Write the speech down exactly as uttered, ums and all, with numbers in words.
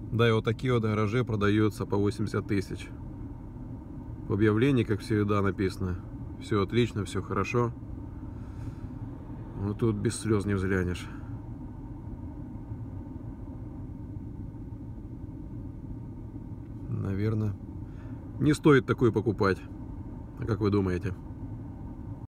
Да, и вот такие вот гаражи продаются по восемьдесят тысяч. В объявлении, как всегда, написано: все отлично, все хорошо. Вот тут без слез не взглянешь. Наверное, не стоит такую покупать. А как вы думаете?